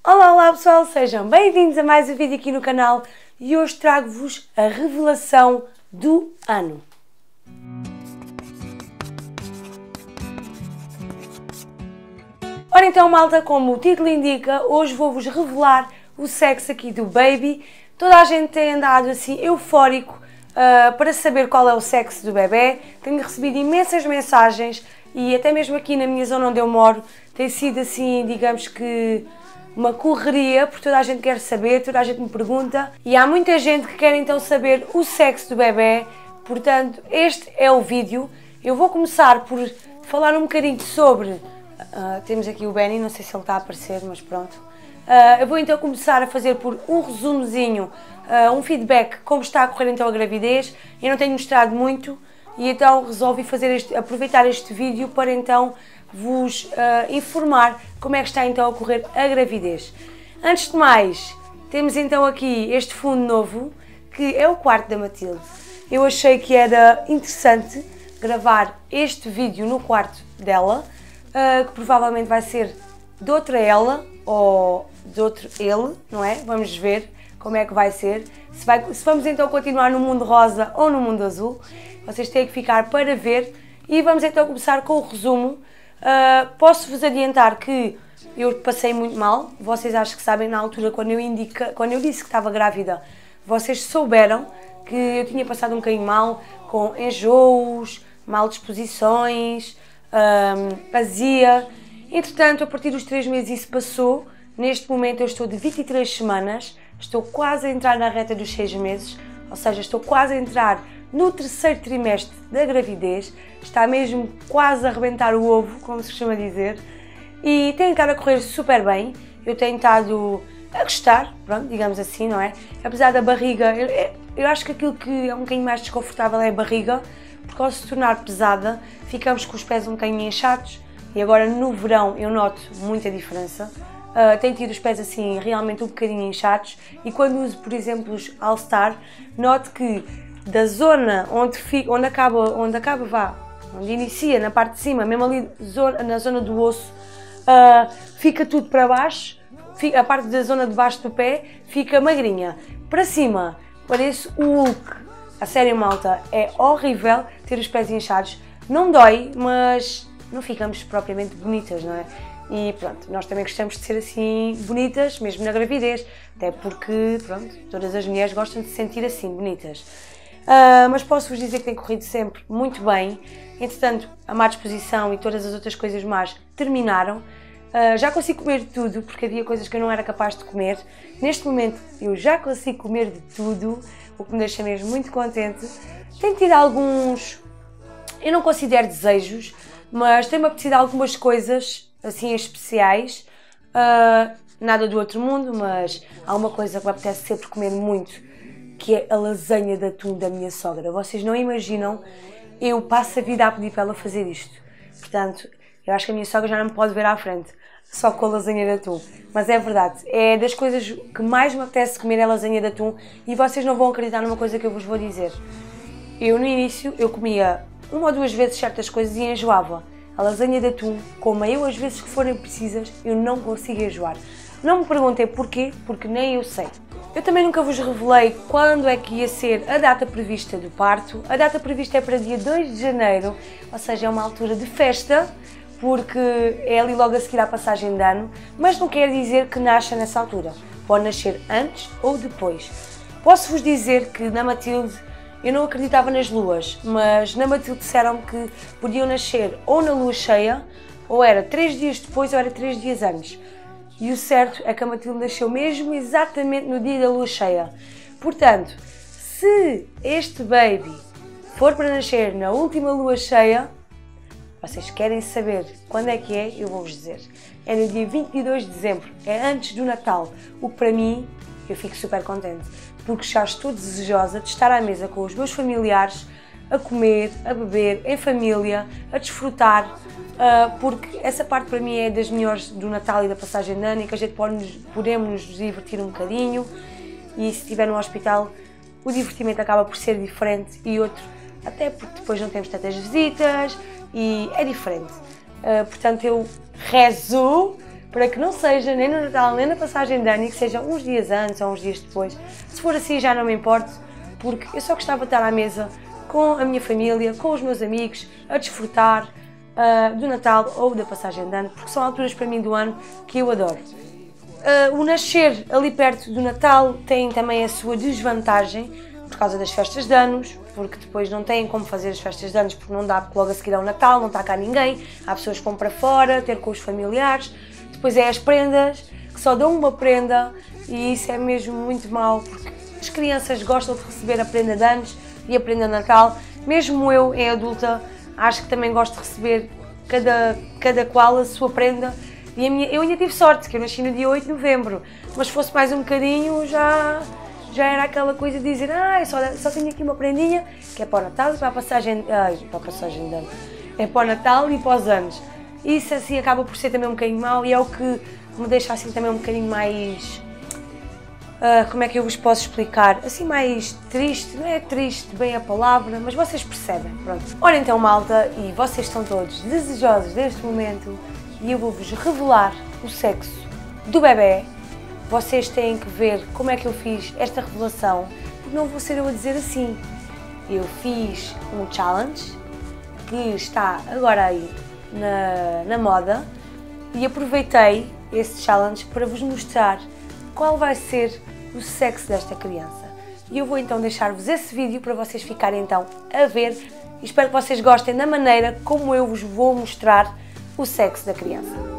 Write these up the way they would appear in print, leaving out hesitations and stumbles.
Olá, olá pessoal, sejam bem-vindos a mais um vídeo aqui no canal e hoje trago-vos a revelação do ano. Ora então malta, como o título indica, hoje vou-vos revelar o sexo aqui do baby. Toda a gente tem andado assim eufórico para saber qual é o sexo do bebê. Tenho recebido imensas mensagens e até mesmo aqui na minha zona onde eu moro tem sido assim, digamos que uma correria, porque toda a gente quer saber, toda a gente me pergunta e há muita gente que quer então saber o sexo do bebê. Portanto, este é o vídeo. Eu vou começar por falar um bocadinho sobre... temos aqui o Benny, não sei se ele está a aparecer, mas pronto. Eu vou então começar a fazer por um resumozinho, um feedback, como está a correr então a gravidez. Eu não tenho mostrado muito e então resolvi aproveitar este vídeo para então vos informar como é que está então a correr a gravidez. Antes de mais, temos então aqui este fundo novo, que é o quarto da Matilde. Eu achei que era interessante gravar este vídeo no quarto dela, que provavelmente vai ser de outra ela ou de outro ele, não é? Vamos ver como é que vai ser. Se vamos então continuar no mundo rosa ou no mundo azul, vocês têm que ficar para ver. E vamos então começar com o resumo. Posso-vos adiantar que eu passei muito mal. Vocês acho que sabem na altura, quando eu disse que estava grávida, vocês souberam que eu tinha passado um bocadinho mal, com enjoos, mal disposições, azia. Entretanto, a partir dos 3 meses isso passou. Neste momento eu estou de 23 semanas, estou quase a entrar na reta dos 6 meses, ou seja, estou quase a entrar no terceiro trimestre da gravidez, está mesmo quase a arrebentar o ovo, como se costuma dizer, e tem estado a correr super bem. Eu tenho estado a gostar, pronto, digamos assim, não é? Apesar da barriga, eu acho que aquilo que é um bocadinho mais desconfortável é a barriga, porque ao se tornar pesada, ficamos com os pés um bocadinho inchados, e agora no verão eu noto muita diferença. Tenho tido os pés assim realmente um bocadinho inchados, e quando uso, por exemplo, os All Star, noto que da zona onde inicia, na parte de cima, mesmo ali na zona do osso, fica tudo para baixo, a parte da zona de baixo do pé fica magrinha. Para cima, parece o Hulk. A sério malta, é horrível ter os pés inchados. Não dói, mas não ficamos propriamente bonitas, não é? E pronto, nós também gostamos de ser assim bonitas, mesmo na gravidez, até porque, pronto, todas as mulheres gostam de se sentir assim, bonitas. Mas posso-vos dizer que tem corrido sempre muito bem. Entretanto, a má disposição e todas as outras coisas más terminaram. Já consigo comer de tudo, porque havia coisas que eu não era capaz de comer. Neste momento, eu já consigo comer de tudo, o que me deixa mesmo muito contente. Tenho tido alguns, eu não considero desejos, mas tem-me apetecido algumas coisas assim especiais. Nada do outro mundo, mas há uma coisa que me apetece sempre comer muito, que é a lasanha de atum da minha sogra. Vocês não imaginam, eu passo a vida a pedir para ela fazer isto. Portanto, eu acho que a minha sogra já não me pode ver à frente, só com a lasanha de atum. Mas é verdade, é das coisas que mais me apetece comer é a lasanha de atum, e vocês não vão acreditar numa coisa que eu vos vou dizer. Eu no início, eu comia 1 ou 2 vezes certas coisas e enjoava. A lasanha de atum, como eu as vezes que forem precisas, eu não consigo enjoar. Não me perguntem porquê, porque nem eu sei. Eu também nunca vos revelei quando é que ia ser a data prevista do parto. A data prevista é para dia 2 de janeiro, ou seja, é uma altura de festa, porque é ali logo a seguir à passagem de ano, mas não quer dizer que nasça nessa altura. Pode nascer antes ou depois. Posso-vos dizer que na Matilde, eu não acreditava nas luas, mas na Matilde disseram-me que podiam nascer ou na lua cheia, ou era 3 dias depois ou era 3 dias antes. E o certo é que a Matilde nasceu mesmo exatamente no dia da lua cheia. Portanto, se este baby for para nascer na última lua cheia, vocês querem saber quando é que é, eu vou-vos dizer. É no dia 22 de dezembro, é antes do Natal, o que para mim, eu fico super contente, porque já estou desejosa de estar à mesa com os meus familiares, a comer, a beber, em família, a desfrutar, porque essa parte para mim é das melhores do Natal e da passagem de ano, em que a gente podemos nos divertir um bocadinho, e se estiver no hospital o divertimento acaba por ser diferente, e outro, até porque depois não temos tantas visitas e é diferente. Portanto, eu rezo para que não seja nem no Natal nem na passagem de ano, e que seja uns dias antes ou uns dias depois. Se for assim já não me importo, porque eu só gostava de estar à mesa com a minha família, com os meus amigos, a desfrutar do Natal ou da passagem de ano, porque são alturas para mim do ano que eu adoro. O nascer ali perto do Natal tem também a sua desvantagem por causa das festas de anos, porque depois não têm como fazer as festas de anos porque não dá, porque logo a seguir ao Natal, não está cá ninguém, há pessoas que vão para fora, ter com os familiares, depois é as prendas, que só dão uma prenda e isso é mesmo muito mau, porque as crianças gostam de receber a prenda de anos e a prenda de Natal, mesmo eu, em adulta, acho que também gosto de receber cada qual a sua prenda. E eu ainda tive sorte, que eu nasci no dia 8 de novembro, mas se fosse mais um bocadinho já era aquela coisa de dizer só tenho aqui uma prendinha, que é para o Natal e para a passagem de ano. É para o Natal e para os anos. Isso assim acaba por ser também um bocadinho mau e é o que me deixa assim também um bocadinho mais... como é que eu vos posso explicar? Assim mais triste, não é triste bem a palavra, mas vocês percebem, pronto. Ora então malta, e vocês estão todos desejosos deste momento e eu vou-vos revelar o sexo do bebê. Vocês têm que ver como é que eu fiz esta revelação, porque não vou ser eu a dizer assim. Eu fiz um challenge que está agora aí na moda e aproveitei esse challenge para vos mostrar qual vai ser o sexo desta criança. E eu vou então deixar-vos esse vídeo para vocês ficarem então a ver e espero que vocês gostem da maneira como eu vos vou mostrar o sexo da criança.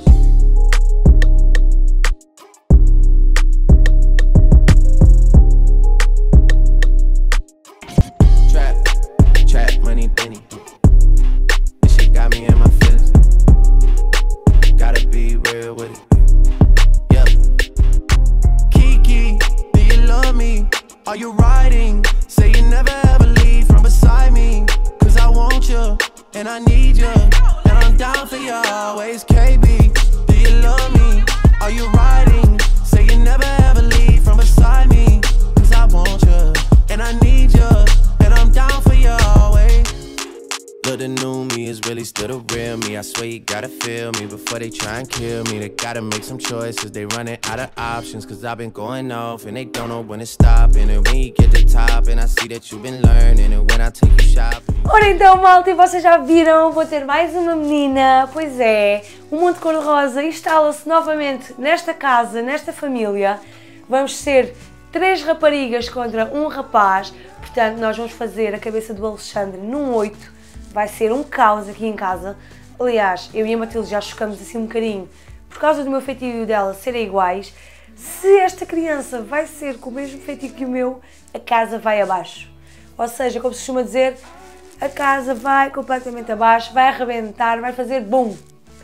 Are you riding? Say you never ever leave from beside me, 'cause I want you and I need you and I'm down for you always. KB, do you love me? Are you riding? Say you never ever leave from beside me, 'cause I want you and I need you and I'm down for you always. Look, the new me is really still the real me. I swear you gotta feel me before they try and kill me. They gotta make some choices, they running out of options, 'cause I've been going off and they don't know when to stop. And when you get to top and I see that you've been learning, and when I take you shopping. Ora então malta, e vocês já viram, vou ter mais uma menina. Pois é, o mundo cor-de-rosa instala-se novamente nesta casa, nesta família. Vamos ser 3 raparigas contra um rapaz, portanto nós vamos fazer a cabeça do Alexandre num 8. Vai ser um caos aqui em casa. Aliás, eu e a Matilde já chocamos assim um bocadinho por causa do meu feitio dela serem iguais. Se esta criança vai ser com o mesmo feitio que o meu, a casa vai abaixo. Ou seja, como se costuma dizer, a casa vai completamente abaixo, vai arrebentar, vai fazer BUM!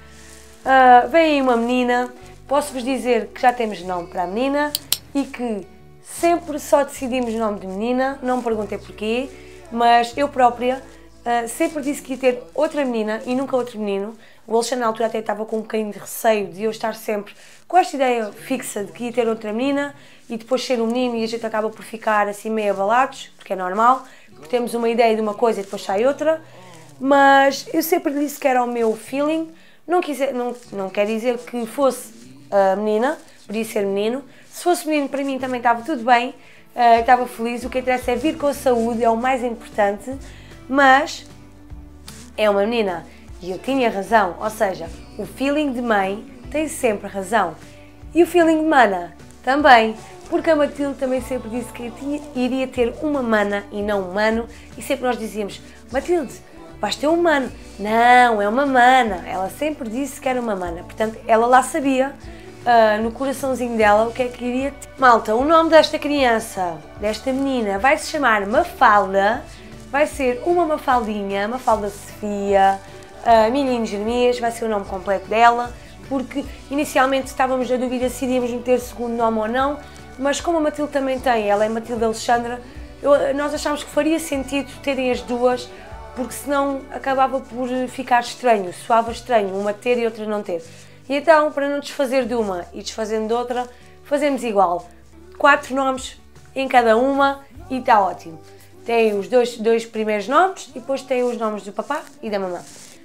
Vem aí uma menina, posso-vos dizer que já temos nome para a menina e que sempre só decidimos nome de menina, não me perguntei porquê, mas eu própria sempre disse que ia ter outra menina e nunca outro menino. O Alexandre na altura até estava com um bocadinho de receio de eu estar sempre com esta ideia fixa de que ia ter outra menina e depois ser um menino e a gente acaba por ficar assim meio abalados, porque é normal, porque temos uma ideia de uma coisa e depois sai outra, mas eu sempre disse que era o meu feeling, não quer dizer que fosse menina, podia ser menino, se fosse menino para mim também estava tudo bem, estava feliz, o que interessa é vir com saúde, é o mais importante. Mas é uma menina e eu tinha razão, ou seja, o feeling de mãe tem sempre razão e o feeling de mana também, porque a Matilde também sempre disse que iria ter uma mana e não um mano e sempre nós dizíamos, Matilde, vais ter um mano, não, é uma mana, ela sempre disse que era uma mana, portanto ela lá sabia no coraçãozinho dela o que é que iria ter. Malta, o nome desta criança, desta menina, vai se chamar Mafalda. Vai ser uma Mafaldinha, Mafalda Sofia, Milhinho Jeremias, vai ser o nome completo dela, porque inicialmente estávamos na dúvida se iríamos meter segundo nome ou não, mas como a Matilde também tem, ela é Matilde Alexandra, nós achámos que faria sentido terem as duas, porque senão acabava por ficar estranho, soava estranho, uma ter e outra não ter. E então, para não desfazer de uma e desfazendo de outra, fazemos igual, 4 nomes em cada uma e está ótimo. Tem os dois primeiros nomes e depois tem os nomes do papá e da mamã.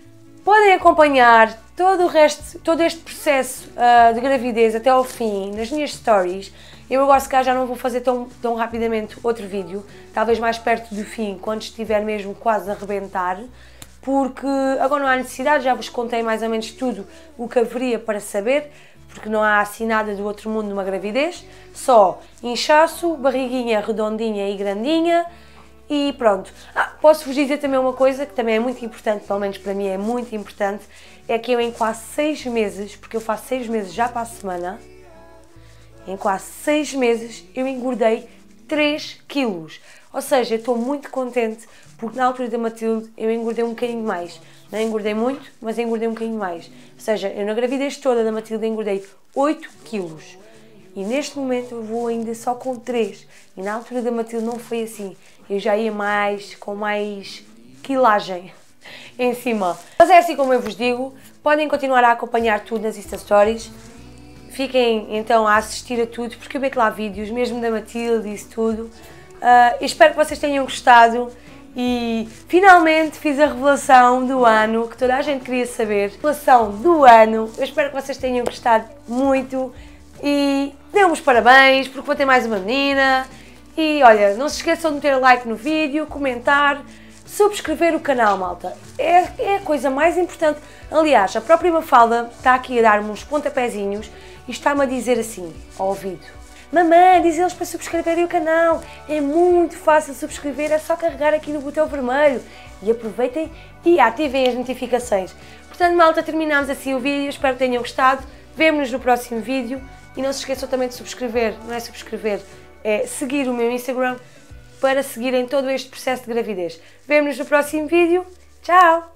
Podem acompanhar todo este processo de gravidez até ao fim nas minhas stories. Eu agora se calhar já não vou fazer tão rapidamente outro vídeo, talvez mais perto do fim, quando estiver mesmo quase a arrebentar, porque agora não há necessidade, já vos contei mais ou menos tudo o que haveria para saber, porque não há assim nada do outro mundo numa gravidez, só inchaço, barriguinha redondinha e grandinha e pronto. Posso-vos dizer também uma coisa que também é muito importante, pelo menos para mim é muito importante, é que eu em quase 6 meses, porque eu faço 6 meses já para a semana, em quase 6 meses eu engordei 3 quilos. Ou seja, eu estou muito contente porque na altura da Matilde eu engordei um bocadinho mais. Não engordei muito, mas engordei um bocadinho mais. Ou seja, eu na gravidez toda da Matilde engordei 8 quilos. E neste momento eu vou ainda só com 3. E na altura da Matilde não foi assim. Eu já ia com mais quilagem em cima. Mas é assim como eu vos digo, podem continuar a acompanhar tudo nas Insta Stories. Fiquem então a assistir a tudo, porque eu meto lá vídeos, mesmo da Matilde e isso tudo. Espero que vocês tenham gostado e finalmente fiz a revelação do ano, que toda a gente queria saber. Revelação do ano, eu espero que vocês tenham gostado muito e dêem-me os parabéns, porque vou ter mais uma menina. E olha, não se esqueçam de meter like no vídeo, comentar, subscrever o canal, malta. É a coisa mais importante. Aliás, a própria Mafalda está aqui a dar-me uns pontapézinhos e está-me a dizer assim, ao ouvido: mamãe, diz-eles para subscreverem o canal, é muito fácil subscrever, é só carregar aqui no botão vermelho e aproveitem e ativem as notificações. Portanto, malta, terminamos assim o vídeo, espero que tenham gostado, vemo-nos no próximo vídeo e não se esqueçam também de subscrever, não é subscrever, é seguir o meu Instagram para seguirem todo este processo de gravidez. Vemo-nos no próximo vídeo, tchau!